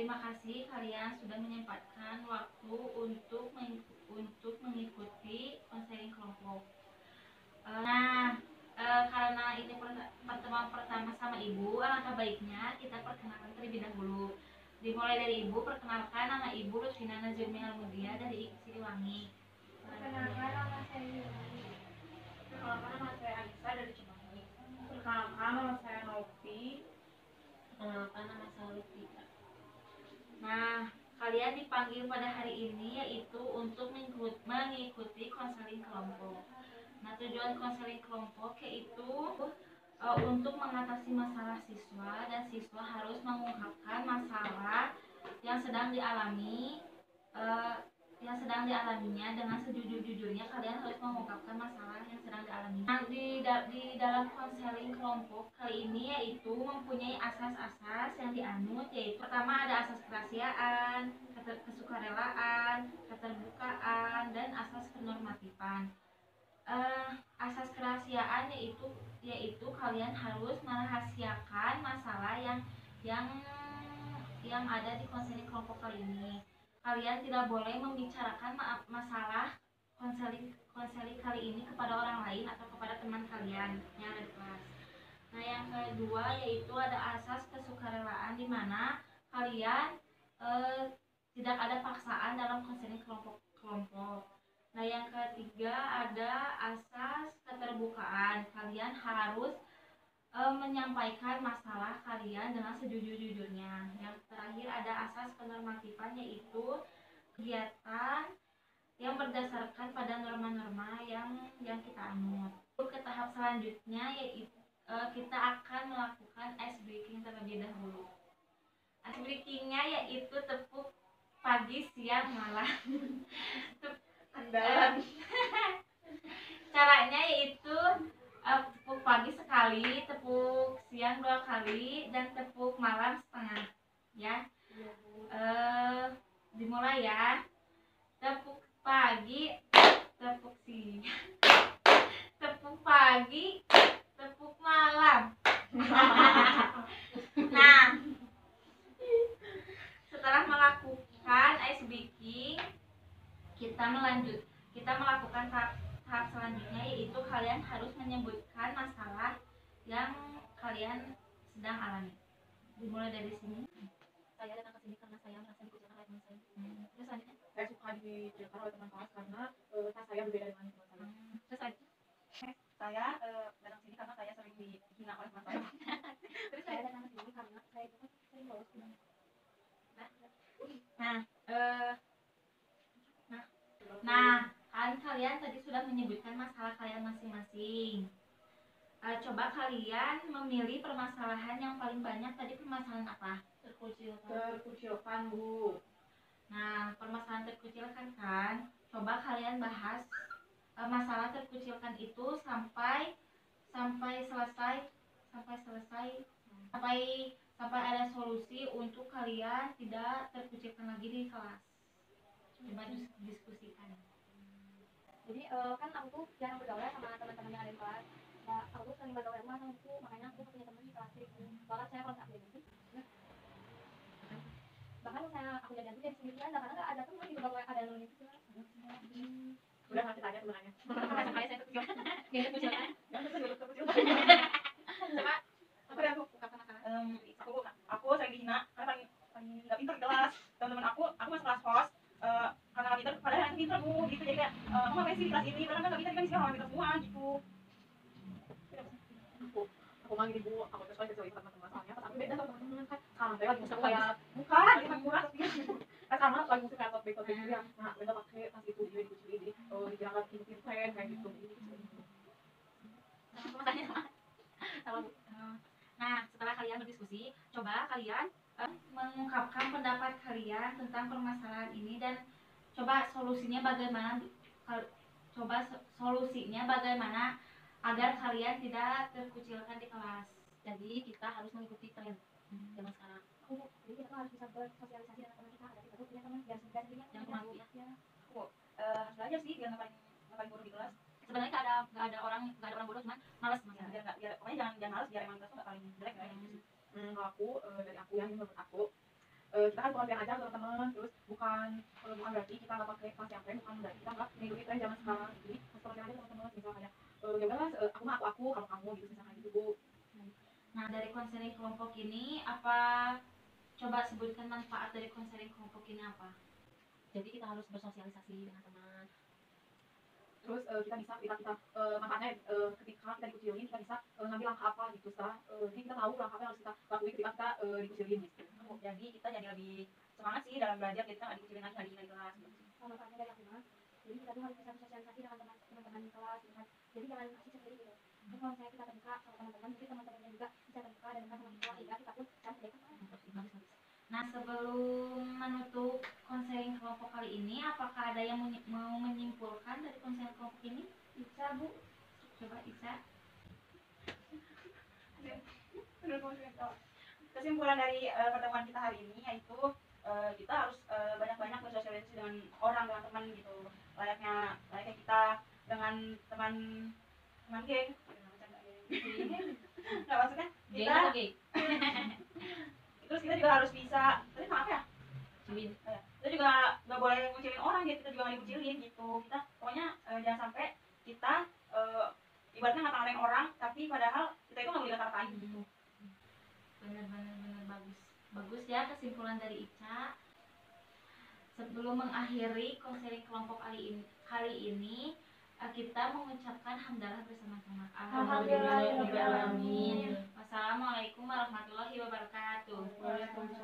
Terima kasih kalian sudah menyempatkan waktu untuk mengikuti konseling kelompok. Karena ini pertemuan pertama sama Ibu, alangkah baiknya kita perkenalkan terlebih dahulu. Dimulai dari Ibu, perkenalkan nama Ibu Lutfina Nazurmi Almudia dari IKI Siliwangi. Perkenalkan nama saya Yuni. Perkenalkan nama saya Anissa dari Cimahi. Perkenalkan nama saya Novi. Perkenalkan nama saya Lutfina. Nah, kalian dipanggil pada hari ini yaitu untuk mengikuti konseling kelompok. Nah, tujuan konseling kelompok yaitu untuk mengatasi masalah siswa, dan siswa harus mengungkapkan masalah yang sedang dialaminya dengan sejujur-jujurnya. Kalian harus mengungkapkan masalah yang sedang dialaminya. Nah, di dalam konseling kelompok kali ini yaitu mempunyai asas-asas yang dianut, yaitu pertama ada asas kerahasiaan, kesukarelaan, keterbukaan, dan asas kenormatifan. Asas kerahasiaan yaitu kalian harus merahasiakan masalah yang ada di konseling kelompok kali ini. Kalian tidak boleh membicarakan masalah konseling kali ini kepada orang lain atau kepada teman kalian yang ada di kelas. Nah, yang kedua yaitu ada asas kesukarelaan, di mana kalian tidak ada paksaan dalam konseling kelompok. Nah, yang ketiga ada asas keterbukaan. Kalian harus menyampaikan masalah kalian dengan sejujur-jujurnya. Yang terakhir ada asas kenormatifan, yaitu kegiatan yang berdasarkan pada norma-norma yang kita anut. Ke tahap selanjutnya yaitu kita akan melakukan ice breaking terlebih dahulu. Ice breakingnya yaitu tepuk pagi, siang, malam. Caranya yaitu tepuk pagi sekali, tepuk siang 2 kali, dan tepuk malam setengah. Ya, dimulai ya. Tepuk pagi, tepuk siang, tepuk pagi, tepuk malam. Nah, setelah melakukan ice breaking, kita melakukan tahap selanjutnya, yaitu kalian harus menyebutkan masalah yang kalian sedang alami. Dimulai dari sini. Saya datang ke sini karena saya merasa dikucilkan oleh teman saya. Terus selanjutnya, Saya suka dikucilkan oleh teman kelas karena tas saya berbeda dengan teman saya. Terus selanjutnya, Saya datang sini karena saya sering dihina oleh teman saya. terus saya datang ke sini karena saya itu sering bolos. Nah, kalian tadi sudah menyebutkan masalah kalian masing-masing. Coba kalian memilih permasalahan yang paling banyak. Tadi permasalahan apa? Terkucilkan, Bu. Nah, permasalahan terkucilkan kan? Coba kalian bahas masalah terkucilkan itu sampai selesai, sampai ada solusi untuk kalian tidak terkucilkan lagi di kelas. Coba diskusikan. Jadi kan aku tuh jarang bergaul sama teman-teman yang ada di kelas. Ya, aku tuh sering bergaul sama temanku, makanya aku punya teman di kelas itu. Bahkan saya kalau sampai gitu, bahkan aku jadi sendirian, karena nggak ada teman gitu, kalau ada teman itu juga. Udah ngasih tanya sebenarnya. Sampai saya terkucilkan, dia terkucilkan. Aku sering dihina karena paling nggak pintar di kelas. Teman-teman aku masuk kelas host karena nggak pintar, padahal yang pintar, Bu, gitu. Jadi kayak kamu ngapain sih di kelas ini, padahal kan nggak pintar, kan di sini orang pintar semua gitu. Aku mah gini, Bu, aku tuh soalnya kecil teman-teman, soalnya pas aku beda sama teman-teman kan sama saya lagi musik kayak bukan ini murah tapi kan sama lagi musik kayak top gitu ya. Nah, beda pakai tas itu dia dikucilin, jadi dikira pintar kayak gitu. Nah, setelah kalian berdiskusi, coba kalian mengungkapkan pendapat kalian tentang permasalahan ini, dan coba solusinya bagaimana agar kalian tidak terkucilkan di kelas. Jadi kita harus mengikuti tren zaman sekarang. Jadi kita harus bisa bersosialisasi dengan teman kita, agar kita tuh punya teman dan Yang malu ya. Harus belajar sih biar ngapain bodoh di kelas. Sebenarnya nggak ada orang bodoh, cuman malas Pokoknya jangan malas, biar emang kelas tuh nggak paling jelek kayak gitu. Kalau aku dari aku yang menurut aku kita kan pengertian aja teman-teman, terus bukan berarti kita nggak pakai kelas yang tren, bukan berarti kita nggak mengikuti tren zaman sekarang. Jadi pengertian aja teman-teman, misal kayak ya udahlah, aku mah aku, kamu gitu, misalnya gitu Bu. Nah, dari konseling kelompok ini apa, coba sebutkan manfaat dari konseling kelompok ini apa? Jadi kita harus bersosialisasi dengan teman. Terus kita bisa manfaatnya ketika kita dikucilin kita bisa ngambil langkah apa gitu jadi kita tahu langkah apa yang harus kita lakuin ketika kita dikucilin gitu. Jadi kita jadi lebih semangat sih dalam belajar, kita nggak dikucilin lagi, nggak di kelas. Manfaatnya dari aku mah, jadi kita tuh harus bisa bersosialisasi dengan teman-teman di kelas gitu kan. Jadi jangan asik sendiri gitu. Kan kalau misalnya kita terbuka sama teman-teman, mungkin teman-temannya juga bisa terbuka dan teman-teman kita, sehingga kita pun bisa mendekat. Nah, sebelum menutup konseling kelompok kali ini, apakah ada yang mau menyimpulkan dari konseling kelompok ini? Isa, Bu. Coba Isa. Kesimpulan dari pertemuan kita hari ini yaitu kita harus banyak-banyak bersosialisasi dengan orang, dengan teman gitu, layaknya kita dengan teman geng. Nggak, maksudnya kita terus kita juga harus bisa, tadi apa ya, kita juga nggak boleh ngucilin orang gitu, kita juga nggak dikucilin gitu. Kita pokoknya jangan sampai kita ibaratnya ngata-ngatain orang tapi padahal kita itu nggak boleh ngata-ngatain gitu. Benar bagus ya kesimpulan dari Ica. Sebelum mengakhiri konseling kelompok kali ini kita mengucapkan hamdalah bersama-sama. Alhamdulillahirabbil alamin. Wassalamualaikum warahmatullahi wabarakatuh. Waalaikumsalam.